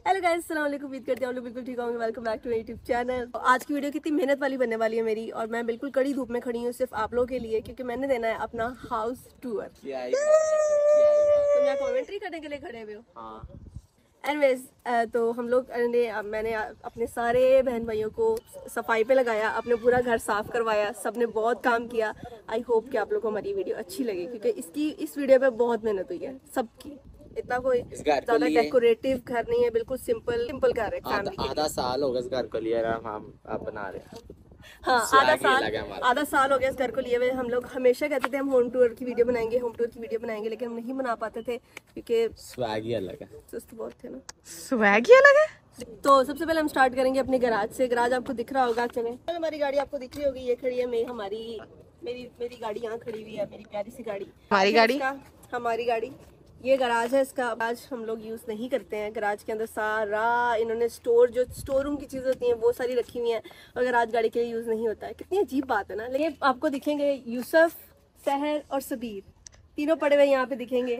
Hello guys, अस्सलाम वालेकुम। उम्मीद करती हूँ आप लोग बिल्कुल ठीक होंगे। Welcome back to my YouTube channel. आज की वीडियो कितनी मेहनत वाली बनने वाली है मेरी, और मैं बिल्कुल कड़ी धूप में खड़ी हूँ सिर्फ आप लोगों के लिए, क्योंकि मैंने देना है अपना हाउस टूर। तो मैं कमेंट्री करने के लिए खड़े हुए हो। एनीवेज, तो हम लोग मैंने अपने सारे बहन भाइयों को सफाई पे लगाया, अपने पूरा घर साफ करवाया, सबने बहुत काम किया। आई होप कि आप लोगों को हमारी वीडियो अच्छी लगी, क्योंकि इस वीडियो पे बहुत मेहनत हुई है सबकी। इतना कोई ज्यादा डेकोरेटिव घर नहीं है, बिल्कुल सिंपल घर है फैमिली। आधा साल हो गया इस घर को लिए हम आप बना रहे हैं। हाँ, आधा साल हो गया इस घर को लिए हुए। हम लोग हमेशा कहते थे हम होम टूर की वीडियो बनाएंगे, लेकिन हम नहीं बना पाते थे क्योंकि स्वैग ही अलग है, सुस्त बहुत थे ना। स्वैग ही अलग है। तो सबसे पहले हम स्टार्ट करेंगे अपने गैराज से। गैराज आपको दिख रहा होगा, चले हमारी गाड़ी आपको दिख रही होगी, ये खड़ी है मेरी गाड़ी यहाँ खड़ी हुई है, मेरी प्यारी सी गाड़ी। हमारी गाड़ी ये गराज है। इसका आज हम लोग यूज़ नहीं करते हैं। गराज के अंदर सारा इन्होंने स्टोर रूम की चीज़ें होती हैं वो सारी रखी हुई हैं, और गराज गाड़ी के लिए यूज़ नहीं होता है। कितनी अजीब बात है ना। लेकिन आपको दिखेंगे यूसुफ, सहर और सबीर तीनों पड़े हुए यहाँ पे दिखेंगे।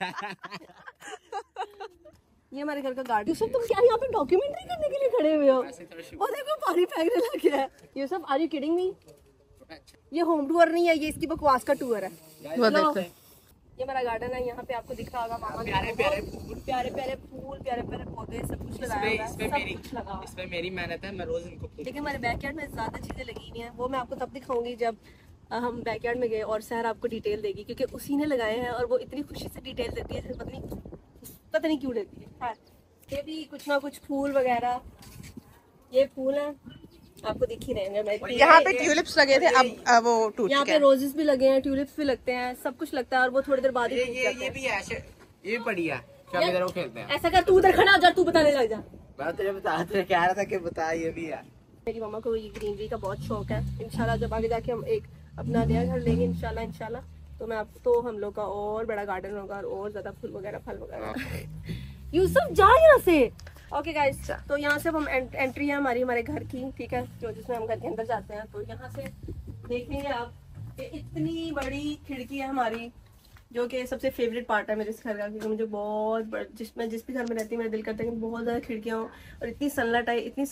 ये हमारे घर का गार्डन। यूसुफ, तुम क्या यहाँ पे डॉक्यूमेंट्री करने के लिए खड़े हुए हो? वो देखो पानी फेंकने लग गया है। Yusuf, are you kidding me? ये होम टूर नहीं है, ये इसकी बकवास का टूर है। ये हमारा गार्डन है, यहाँ पे आपको दिख रहा होगा मामा प्यारे फूल, प्यारे पौधे, सब कुछ लगाया हुआ है। इसमें मेरी मेहनत है, मैं रोज इनको। लेकिन हमारे बैकयार्ड में ज्यादा चीजें लगी हुई हैं, वो मैं आपको तब दिखाऊंगी जब हम बैकयार्ड में गए, और सहर आपको डिटेल देगी, क्योंकि उसी ने लगाए हैं और वो इतनी खुशी से डिटेल देती है, पता नहीं क्यों देती है। ये भी कुछ ना कुछ फूल वगैरह, ये फूल है आपको दिख ही रहे हैं। यहाँ पे ट्यूलिप्स लगे थे, अब वो टूट गए। यहाँ पे रोजेस भी लगे हैं, ट्यूलिप्स भी लगते हैं, सब कुछ लगता है, और वो थोड़ी देर बाद ये भी है, ये पड़ी है। क्या इधर वो खेलते हैं? ऐसा कर, तू उधर खड़ा हो जा, तू बताने लग जा। मैं तुझे कह रहा था कि बता, ये भी है। मेरी मामा को ये ग्रीनरी का बहुत शौक है। इंशाल्लाह जब आगे जाके हम एक अपना नया घर लेंगे इंशाल्लाह तो हम लोग का और बड़ा गार्डन होगा, और ज्यादा फूल वगैरह, फल वगैरह। यूसुफ जा यहाँ से। ओके गाइस, तो यहाँ से हम एंट्री है हमारे घर की, ठीक है, जो जिसमें हम घर के अंदर जाते हैं। तो यहाँ से देखेंगे आप कि इतनी बड़ी खिड़की है हमारी, जो कि सबसे फेवरेट पार्ट है मेरे इस घर का, क्योंकि मुझे बहुत जिस भी घर में रहती हूँ मेरा दिल करता है कि बहुत ज्यादा खिड़कियाँ हो, और इतनी सनलाइट आए, इतनी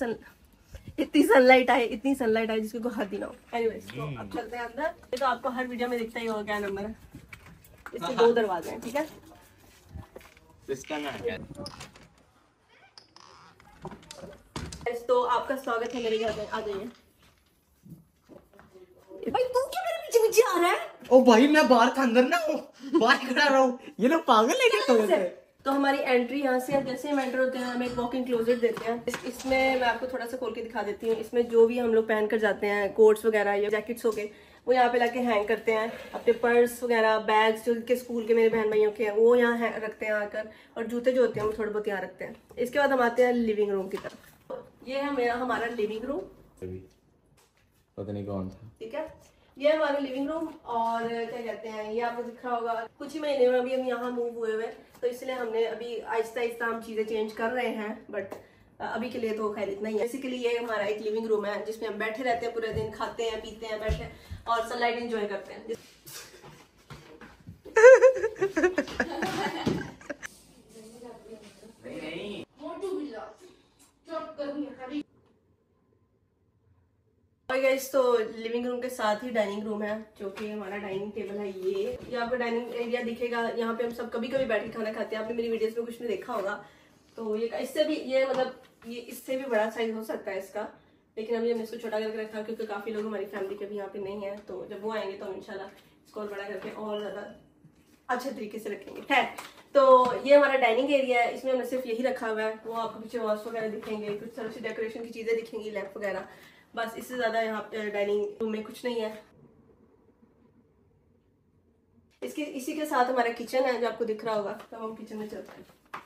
सनलाइट आए जिसकी कोई हद ही ना हो। एनीवेज, तो अब चलते हैं अंदर। ये तो आपको हर वीडियो में दिखता ही होगा क्या नंबर है। इसके 2 दरवाजे हैं, ठीक है। तो आपका स्वागत है मेरे घर में, आ जाइए। भाई तू क्यों मेरे पीछे आ रहा है? ओ भाई, मैं बाहर था, अंदर ना हूँ, बाहर खड़ा रहा हूँ। ये लोग पागल है क्या? तो हमारी एंट्री यहाँ से, जैसे हम एंटर होते हैं हमें एक वॉकिंग क्लोजेट देते हैं। इसमें मैं आपको थोड़ा सा खोल के दिखा देती हूँ। इसमें जो भी हम लोग पहन कर जाते हैं, कोट्स वगैरह या जैकेट्स हो गए, वो यहाँ पे लाके हैंग करते हैं। अपने पर्स वगैरह, बैग्स जो के स्कूल के मेरे बहन भाइयों के हैं, वो यहाँ रखते हैं आकर, और जूते जो होते हैं वो थोड़े बहुत यहाँ रखते हैं। इसके बाद हम आते हैं लिविंग रूम की तरफ। ये है हमारा लिविंग रूम, पता नहीं कौन था, ठीक है। ये हमारा लिविंग रूम, और क्या कहते हैं, ये आपको दिख रहा होगा कुछ ही महीने में अभी हम यहाँ मूव हुए हुए, तो इसलिए हमने अभी आहिस्ता हम चीजें चेंज कर रहे हैं, बट अभी के लिए तो खैर इतना ही है। बेसिकली ये हमारा एक लिविंग रूम है, जिसमें हम बैठे रहते हैं पूरे दिन, खाते हैं, पीते हैं, बैठे और सनलाइट एंजॉय करते हैं। गाइस, तो लिविंग रूम के साथ ही डाइनिंग रूम है, जो कि हमारा डाइनिंग टेबल है। ये आपको डाइनिंग एरिया दिखेगा। यहाँ पे हम सब कभी बैठ के खाना खाते हैं। आपने मेरी वीडियोस में कुछ नहीं देखा होगा, तो ये इससे भी बड़ा साइज हो सकता है इसका, लेकिन अभी हमने इसको छोटा करके रखा, क्योंकि काफी लोग हमारी फैमिली के भी यहाँ पे नहीं है। तो जब वो आएंगे तो हम इंशाल्लाह इसको और बड़ा करके और ज्यादा अच्छे तरीके से रखेंगे। है तो ये हमारा डाइनिंग एरिया है, इसमें हमने सिर्फ यही रखा हुआ है। वो आपको पीछे वॉल्स वगैरह दिखेंगे, कुछ तरह से डेकोरेशन की चीजें दिखेंगी, लैंप वगैरह, बस इससे ज्यादा यहाँ पे डाइनिंग रूम में कुछ नहीं है। इसी के साथ हमारा किचन है, जो आपको दिख रहा होगा। तो हम किचन में चलते हैं।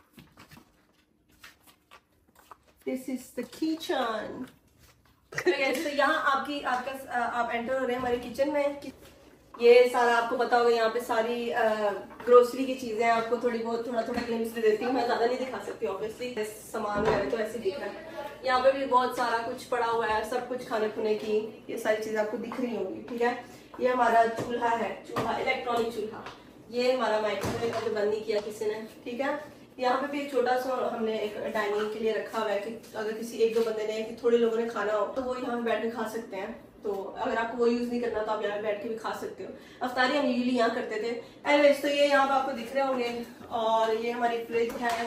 This is the kitchen. तो यहाँ आप एंटर हो रहे हैं हमारे किचन में। ये सारा आपको पता होगा, यहाँ पे सारी ग्रोसरी की चीजें आपको थोड़ा ग्लिम्स दे देती हूँ। मैं ज्यादा नहीं दिखा सकती ऑब्वियसली, सामान वगैरह तो ऐसे दिख रहा है। यहाँ पे भी बहुत सारा कुछ पड़ा हुआ है, सब कुछ खाने खुने की ये सारी चीजें आपको दिख रही होंगी, ठीक है। ये हमारा चूल्हा है, इलेक्ट्रॉनिक चूल्हा। ये हमारा माइक्रोवेव जो बंद नहीं किया किसी ने, ठीक है। यहाँ पे भी एक छोटा सा हमने एक डाइनिंग के लिए रखा हुआ है कि अगर किसी एक दो बंदे ने कि थोड़े लोगों ने खाना हो तो वो यहाँ पे बैठ के खा सकते हैं। तो अगर आपको वो यूज नहीं करना तो आप यहाँ पे बैठ के भी खा सकते हो। अफ्तारी हम यूजुअली यहाँ करते थे। एनीवेज, तो ये यहाँ पे आपको दिख रहे होंगे और ये हमारी फ्रिज है।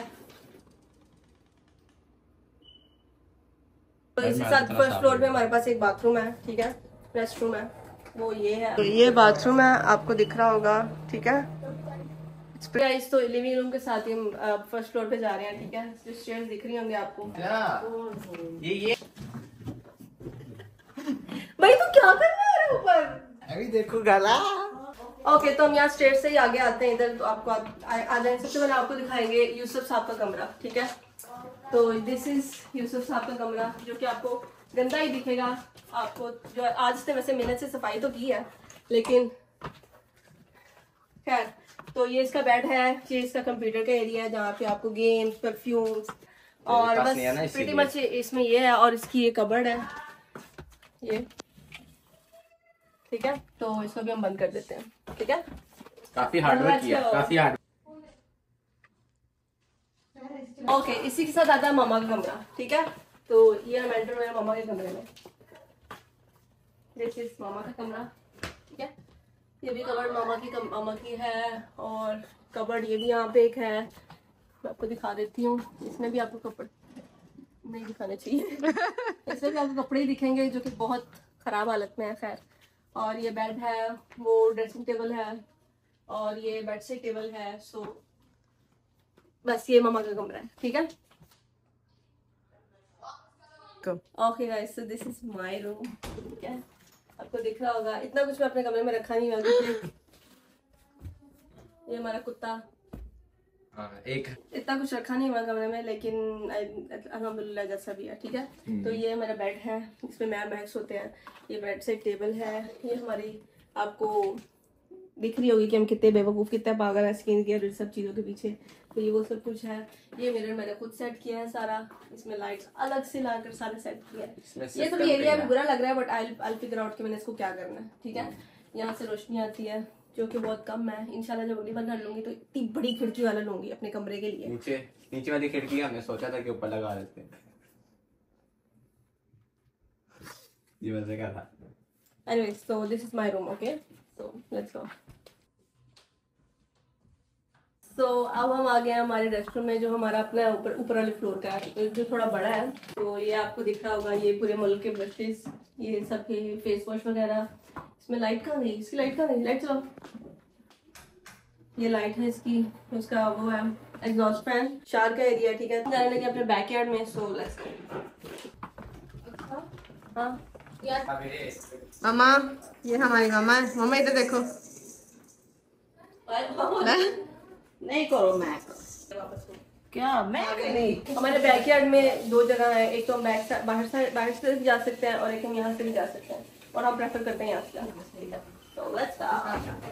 तो इसके साथ फर्स्ट फ्लोर पे हमारे पास एक बाथरूम है, ठीक है, रेस्ट रूम है, वो ये है। तो ये बाथरूम है, आपको दिख रहा होगा, ठीक है। गाइस, तो लिविंग रूम के साथ ही हम फर्स्ट फ्लोर पे जा रहे हैं, ठीक है। स्टेयर्स दिख रही होंगे आपको। ये भाई तू क्या कर रहा है ऊपर? अभी देखो गला। ओके, तो हम यहाँ स्टेयर से ही आगे आते हैं इधर। तो आपको आ जाए। सबसे पहले आपको दिखाएंगे यूसुफ साहब का कमरा, ठीक है। तो दिस इज यूसुफ साहब का कमरा, जो कि आपको गंदा ही दिखेगा आपको। जो आज से वैसे मेहनत से सफाई तो की है, लेकिन खैर। तो ये इसका बेड है, ये इसका कंप्यूटर का एरिया है जहाँ पे आपको गेम्स, परफ्यूम्स और बस प्रीटी मच इसमें ये है। और इसकी ये कबर्ड है, ये, ठीक है। तो इसको भी हम बंद कर देते हैं, ठीक है। काफी हार्डवर्क किया, काफी हार्ड। ओके, इसी के साथ आता है मामा का कमरा, ठीक है। तो ये हम एंटर हुए मामा के कमरे में। दिस इज मामा का कमरा, ठीक है। ये भी कबर्ड मामा की है और कबर्ड ये भी यहाँ पे एक है। मैं आपको दिखा देती हूँ। इसमें भी आपको कपड़े नहीं दिखाने चाहिए इसमें भी आपको कपड़े ही दिखेंगे जो कि बहुत खराब हालत में है। खैर, और ये बेड है, वो ड्रेसिंग टेबल है और ये बेड से टेबल है। सो बस ये मामा का कमरा है, ठीक है। Okay guys, so this is my room, ठीक है। आपको दिख रहा होगा, इतना कुछ मैं अपने कमरे में रखा नहीं है। ये हमारा कुत्ता, एक इतना कुछ रखा नहीं हुआ कमरे में, लेकिन अल्हम्दुलिल्लाह जैसा भी है, ठीक है। तो ये मेरा बेड है, इसमें मैं मैक्स होते हैं। ये बेड से टेबल है। ये हमारी आपको दिख रही होगी कि हम कितने बेवकूफ़, कितने पागल है स्किन केयर और सब चीज़ों के पीछे। तो ये वो सब कुछ है। ये मिरर मैंने खुद सेट किया है सारा। इसमें लाइट्स अलग से लाकर सारे सेट किया है। ये तो एरिया भी बुरा लग रहा है, बट आई फिगर आउट कि मैंने इसको क्या करना है, ठीक है। यहाँ से रोशनी आती है जो कि बहुत कम है। इंशाल्लाह जब अगली बार घर लूंगी तो इतनी बड़ी खिड़की वाला लूंगी अपने कमरे के लिए। नीचे वाली खिड़की हमने सोचा था कि ऊपर लगा देते हैं। ये वैसे क्या था। Anyways, so this is my room, okay? So let's go. So अब हम आ गए हैं हमारे रेस्टोरेंट में, जो हमारा अपना ऊपर वाले फ्लोर का है, जो थोड़ा बड़ा है। तो ये आपको दिख रहा होगा, ये पूरे मुल्क के ब्रशेस, ये सब के फेस वॉश वगैरह। इसमें लाइट कहाँ गई? इसकी लाइट कहाँ गई? लाइट चलाओ। ये लाइट है इसकी, उसका वो है एग्जॉस्ट फैन। शार का एरिया, ठीक है। जाने लगे अपने बैकयार्ड में। So let's go. हाँ मामा, ये हमारी मामा है। मामा इधर देखो। नहीं करो, मैं क्या मैं नहीं। हमारे बैकयार्ड में दो जगह है, एक तो हम बाहर से भी जा सकते हैं और एक हम यहाँ से भी जा सकते हैं, और हम प्रेफर करते हैं यहाँ से जाना। तो let's start.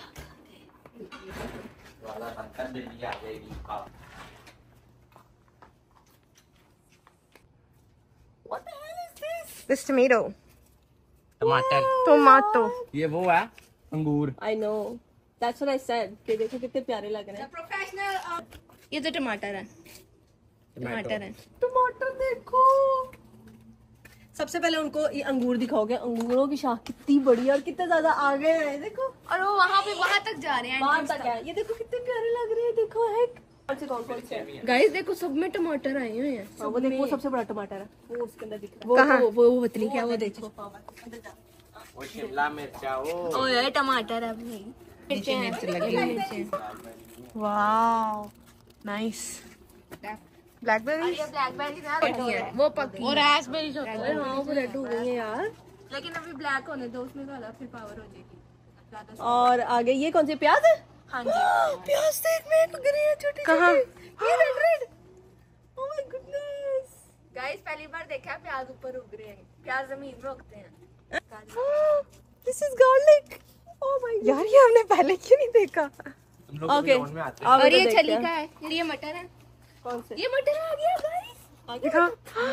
What the hell is this? This tomato. टमाटर, Tomato. ये वो है अंगूर। I know. That's what I said. कि देखो कितने प्यारे लग रहे हैं। Professional. ये तो टमाटर है। टमाटर है। टमाटर देखो। सबसे पहले उनको ये अंगूर दिखाओगे। अंगूरों की शाख कितनी बड़ी है और कितने ज्यादा आगे है, देखो। और वो वहाँ तक जा रहे हैं। वहाँ तक है। ये देखो कितने प्यारे लग रहे हैं, देखो है। कौन से गाइस देखो, सब में टमाटर आए हुए हैं। वो देखो, वो सबसे बड़ा टमाटर है, वो उसके अंदर दिख रहा है। कहाँ? वो पतली क्या, वो देखो। वो शिमला मिर्चा, वो ये टमाटर है भाई। मिर्च लगी हुई। Wow, nice. ब्लैकबेरी है, वो पकी और रास्पबेरी होता है। हाँ, वो रेड हो गई है यार, लेकिन अभी ब्लैक होने दो, उसमें तो अलग फिर पावर हो जाएगी। और आगे ये कौन सी प्याज है? हाँ जी। प्याज देख, मैं उग रही है छोटी। कहाँ? ये red. Oh my goodness guys, पहली बार देखा प्याज ऊपर उग रहे हैं। प्याज जमीन में उगते हैं। This is garlic. Oh my god यार, ये हमने पहले क्यों नहीं देखा? ओके, और ये छली का है, ये मटर है। कौन से? ये मटर आ गया गाइस। दिखा।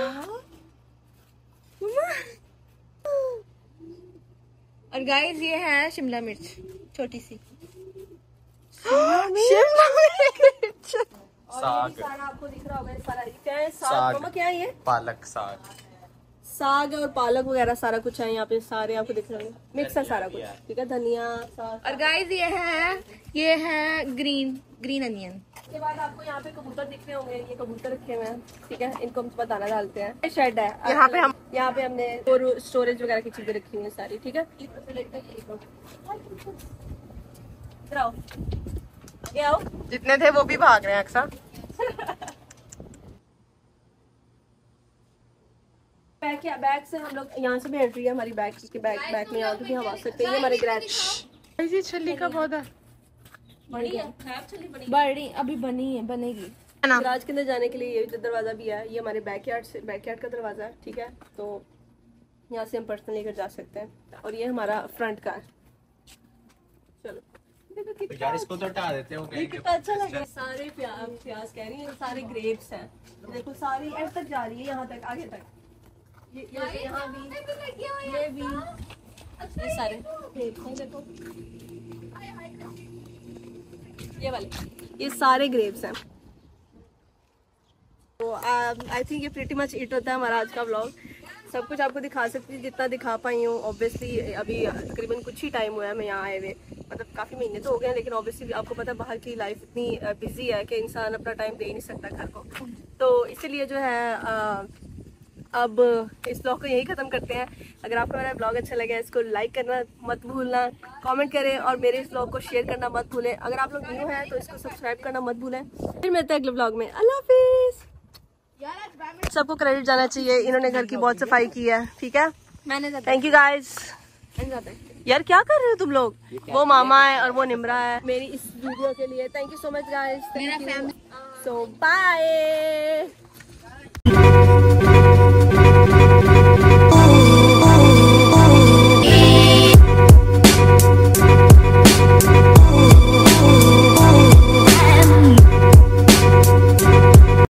और गाइस ये है शिमला मिर्च, छोटी सी। शिमला मिर्च। और ये सारा आपको दिख रहा होगा, ये सारा क्या है, साग। मम्मा क्या है ये? पालक साग। साग और पालक वगैरह सारा कुछ है यहाँ पे, सारे आपको दिख रहे हैं, मिक्स है सारा कुछ, ठीक है, धनिया साग। और गाइस ये है ग्रीन अनियन। उसके बाद आपको यहाँ पे कबूतर दिख रहे होंगे, ये कबूतर रखे हुए हैं, ठीक है, इनको हम दाना डालते हैं। ये शेड है, यहाँ पे हमने स्टोरेज वगैरह की चीजें रखी हुई हैं सारी, ठीक है। आओ, जितने थे वो भी भाग रहे हैं अक्सर। बैग से हम लोग यहाँ से भी एंट्री है हमारी, बैग में यहाँ से भी हम आ सकते हैं। ये हमारे ग्रैंड छली का पौधा बड़ी अभी बनेगी। गैराज के अंदर जाने के लिए ये दरवाजा भी है, ये हमारे बैकयार्ड का दरवाजा है, ठीक है। तो यहाँ से हम पर्सनल लेकर जा सकते हैं, और ये हमारा फ्रंट का है। चलो यार इसको तो हटा देते हो, कितना अच्छा लगा। सारे प्याज कह रही है, सारे ग्रेप्स हैं, देखो सारी एंड तक जा रही है, यहाँ तक, आगे तक। ये यहाँ भी, ये भी, ये सारे ग्रेप्स हैं, देखो ये वाले, ये सारे ग्रेप्स हैं। तो आई थिंक ये प्रीटी मच इट होता है हमारा आज का व्लॉग। सब कुछ आपको दिखा सकती हूँ जितना दिखा पाई हूँ। ऑब्वियसली अभी तकरीबन कुछ ही टाइम हुआ है मैं यहाँ आए हुए, मतलब काफ़ी महीने तो हो गए हैं, लेकिन ऑब्वियसली आपको पता है बाहर की लाइफ इतनी बिजी है कि इंसान अपना टाइम दे ही नहीं सकता घर को। तो इसीलिए जो है अब इस ब्लॉग को यही ख़त्म करते हैं। अगर आपको मेरा ब्लॉग अच्छा लगा है, इसको लाइक करना मत भूलना, कमेंट करें और मेरे इस ब्लॉग को शेयर करना मत भूलें। अगर आप लोग न्यू हैं तो इसको सब्सक्राइब करना मत भूलें। फिर मिलते हैं अगले ब्लॉग में। अल्लाह हाफिज़। सबको क्रेडिट जाना चाहिए, इन्होंने घर की बहुत सफाई की है, ठीक है। मैंने थैंक यू गाइस। यार क्या कर रहे हो तुम लोग? वो मामा है और वो निमरा है मेरी इस वीडियो के लिए। Thank you so much guys. So bye.